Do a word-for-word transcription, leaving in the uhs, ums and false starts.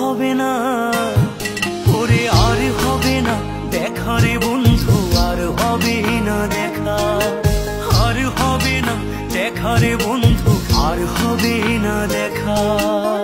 হবে না, ওরে আর হবে না দেখা রে বন্ধু, আর হবে না দেখা, আর হবে না দেখা রে বন্ধু, আর হবে না দেখা।